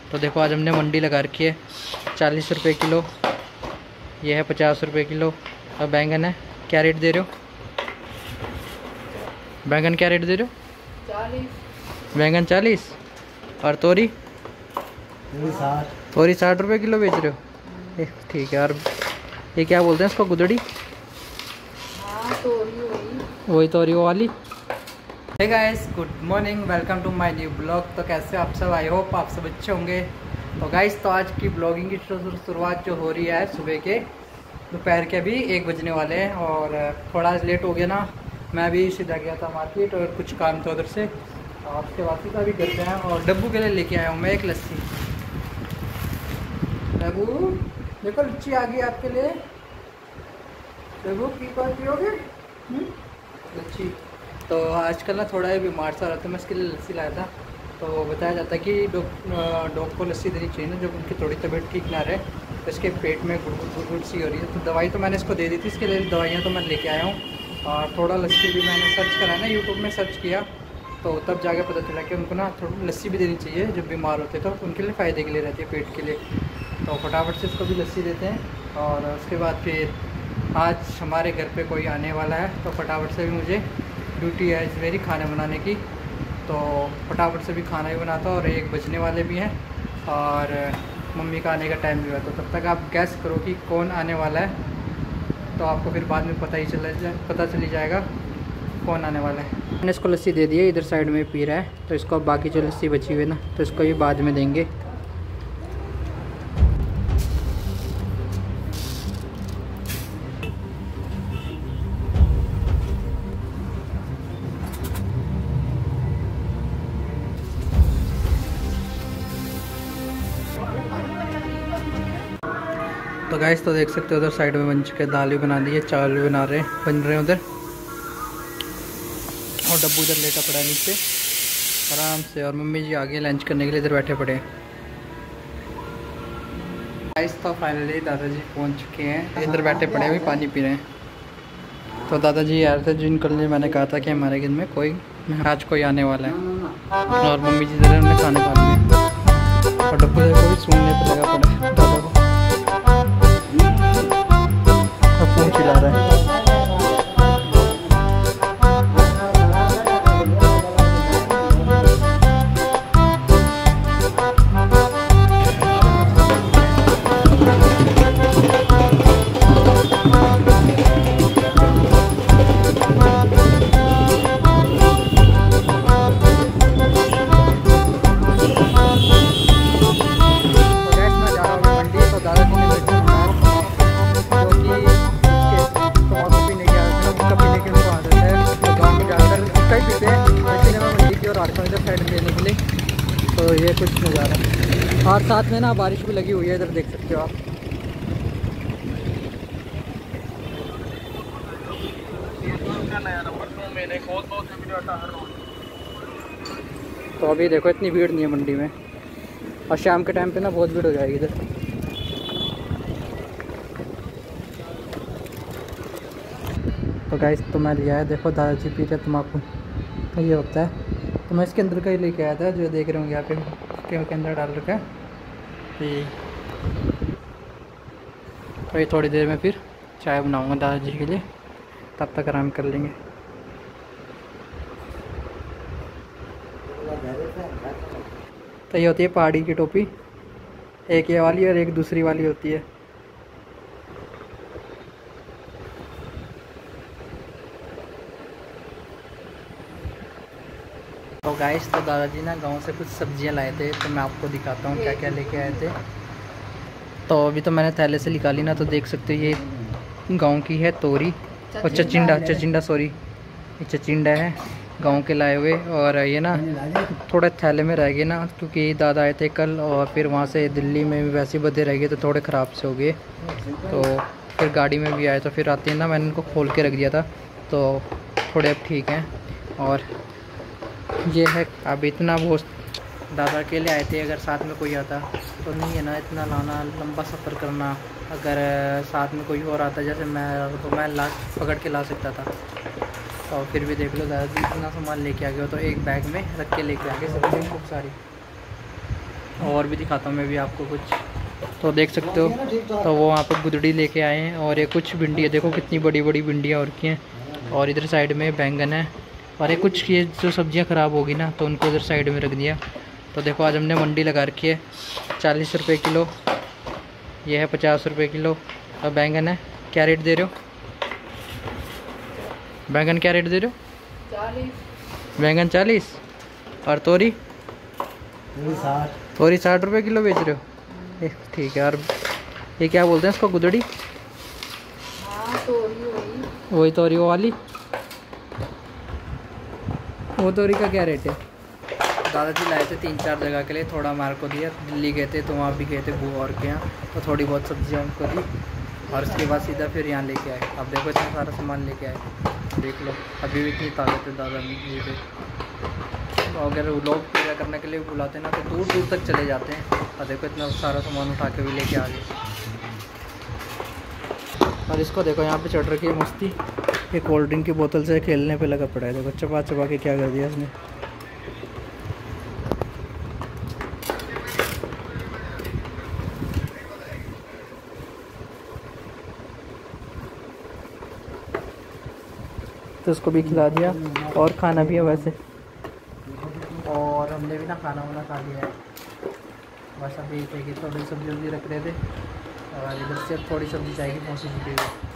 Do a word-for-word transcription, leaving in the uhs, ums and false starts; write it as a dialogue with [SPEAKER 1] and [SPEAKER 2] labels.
[SPEAKER 1] तो देखो आज हमने मंडी लगा रखी है, चालीस रुपये किलो, ये है पचास रुपये किलो। और बैंगन है, क्या रेट दे रहे हो? बैंगन क्या रेट दे रहे हो?
[SPEAKER 2] चालीस।
[SPEAKER 1] बैंगन चालीस। और तोरी?
[SPEAKER 2] साठ।
[SPEAKER 1] तोरी साठ रुपये किलो बेच रहे हो? ए, ठीक है। और ये क्या बोलते हैं इसको, गुदड़ी?
[SPEAKER 2] हाँ, तोरी वही
[SPEAKER 1] वही तोरी वो वाली। Hey guys, good morning, welcome to my new blog. तो कैसे आप सब? आई होप आप सब अच्छे होंगे। तो गाइस, तो आज की ब्लॉगिंग की शुरुआत जो हो रही है सुबह के, दोपहर के अभी एक बजने वाले हैं। और थोड़ा लेट हो गया ना, मैं भी सीधा गया था मार्केट और कुछ काम था उधर से, और उसके वापसी का भी करते हैं। और डब्बू के लिए लेके आया हूँ मैं एक लस्सी। डब्बू देखो, लस्सी आ गई आपके लिए। डब्बू पी कौन पियोगे लस्सी? तो आजकल ना थोड़ा ही बीमार सा रहा था, मैं इसके लिए लस्सी लाया था। तो बताया जाता है कि डॉग डॉग को लस्सी देनी चाहिए ना जब उनकी थोड़ी तबीयत ठीक ना रहे, तो इसके पेट में गुड़गुड़ गुड़गुड़ सी हो रही है। तो दवाई तो मैंने इसको दे दी थी, इसके लिए दवाइयाँ तो मैं लेके आया हूँ। और थोड़ा लस्सी भी मैंने सर्च करा ना, यूट्यूब में सर्च किया, तो तब जाके पता चला कि उनको ना थोड़ी लस्सी भी देनी चाहिए जब बीमार होते, तो उनके लिए फ़ायदे के लिए रहती है, पेट के लिए। तो फटाफट से इसको भी लस्सी देते हैं। और उसके बाद फिर आज हमारे घर पे कोई आने वाला है, तो फटाफट से भी मुझे ड्यूटी है इस मेरी खाने बनाने की। तो फटाफट से भी खाना भी बनाता हूँ, और एक बजने वाले भी हैं और मम्मी का आने का टाइम भी हुआ। तो तब तक आप गैस करो कि कौन आने वाला है, तो आपको फिर बाद में पता ही चला जाए पता चली जाएगा कौन आने वाला है। मैंने इसको लस्सी दे दी है, इधर साइड में पी रहा है, तो इसको अब बाकी जो लस्सी बची हुई है ना, तो इसको भी बाद में देंगे। तो गाइस, तो देख सकते हो उधर साइड में बन चुके, दाल भी बना दी है, चावल भी बना रहे हैं, बन रहे हैं उधर। और डब्बू इधर लेटा पड़ा है नीचे आराम से, और मम्मी जी आगे लंच करने के लिए इधर बैठे पड़े हैं। गाइस, तो फाइनली दादाजी पहुंच चुके हैं, इधर बैठे पड़े हैं, अभी पानी पी रहे हैं। तो दादाजी आए थे जिन कल मैंने कहा था कि हमारे घर में कोई आज कोई आने वाला है, और मम्मी जी इधर हमने खाने खा लिए। और डब्बू को भी सूंघने पर लगा पड़ा है दादा को, फोन चिल्ला रहा है। तो ये कुछ नज़ारा, और साथ में ना बारिश भी लगी हुई है, इधर देख सकते हो आप। तो अभी देखो इतनी भीड़ नहीं है मंडी में, और शाम के टाइम पे ना बहुत भीड़ हो जाएगी इधर। तो गाइस, तो मैं लिया है, देखो दादाजी पी रहे तम्बाकू, तो ये होता है। तो मैं इसके अंदर का ही लेके आया था, जो देख रहे होंगे यहाँ पे के, के अंदर डाल रखा है। तो ये थोड़ी देर में फिर चाय बनाऊंगा दादाजी के लिए, तब तक आराम कर लेंगे। तो ये होती है पहाड़ी की टोपी, एक ये वाली और एक दूसरी वाली होती है। तो गाइस, तो दादाजी ना गांव से कुछ सब्जियां लाए थे, तो मैं आपको दिखाता हूँ क्या क्या लेके आए थे। तो अभी तो मैंने थैले से निकाली ना, तो देख सकते हो ये गांव की है तोरी, और चचिंडा चचिंडा सॉरी ये चचिंडा है गांव के लाए हुए। और ये ना थोड़े थैले में रह गए ना, क्योंकि दादा आए थे कल, और फिर वहाँ से दिल्ली में भी वैसे बधे रह गए, तो थोड़े ख़राब से हो गए। तो फिर गाड़ी में भी आए, तो फिर आते हैं ना मैंने उनको खोल के रख दिया था, तो थोड़े अब ठीक हैं। और ये है, अब इतना वो दादा के लिए आए थे, अगर साथ में कोई आता तो नहीं है ना इतना लाना, लंबा सफ़र करना। अगर साथ में कोई और आता जैसे मैं, तो मैं ला पकड़ के ला सकता था। और फिर भी देख लो दादाजी इतना सामान लेके आ गए हो, तो एक बैग में रख के लेके आ गए सब्जी खूब सारी। और भी दिखाता हूँ मैं भी आपको कुछ। तो देख सकते हो, तो वो वहाँ पर गुदड़ी लेके आए हैं और ये कुछ भिंडी है, देखो कितनी बड़ी बड़ी भिंडियाँ और की हैं। और इधर साइड में बैंगन है। और ये कुछ ये जो सब्जियाँ ख़राब होगी ना तो उनको इधर साइड में रख दिया। तो देखो आज हमने मंडी लगा रखी है, चालीस रुपये किलो, ये है पचास रुपये किलो। और बैंगन है, क्या रेट दे रहे हो बैंगन, क्या रेट दे रहे हो?
[SPEAKER 2] चालीस।
[SPEAKER 1] बैंगन चालीस। और तोरी?
[SPEAKER 2] साठ।
[SPEAKER 1] तोरी साठ रुपये किलो बेच रहे हो, ए, ठीक है। और ये क्या बोलते हैं इसको, गुदड़ी?
[SPEAKER 2] हाँ तोरी वही।
[SPEAKER 1] वही तोरी वो वाली, वो तोरी का क्या रेट है? दादाजी लाए थे तीन चार जगह के लिए, थोड़ा हमारे को दिया, दिल्ली गए थे तो वहाँ भी गए थे बुआ और के यहाँ, तो थोड़ी बहुत सब्जियाँ उनको दी। और उसके बाद सीधा फिर यहाँ लेके आए। अब देखो इतना सारा सामान लेके आए, देख लो अभी भी इतनी ताकत है दादा जी पे। तो अगर लोग पूजा करने के लिए बुलाते हैं ना तो दूर दूर तक चले जाते हैं। और देखो इतना सारा सामान उठा के भी लेके आ गए। और इसको देखो यहाँ पे चढ़ रखी है मस्ती, ये कोल्ड ड्रिंक की बोतल से खेलने पे लगा पड़ा है। देखो चबा चबा के क्या कर दिया इसने। तो उसको भी खिला दिया और खाना भी है वैसे। और हमने भी ना खाना वाना खा लिया है, बस अभी थे कि थोड़ी सब्जी वब्जी रख रहे थे। और इधर से अब थोड़ी सब्जी चाहिए पहुँची चुकी है।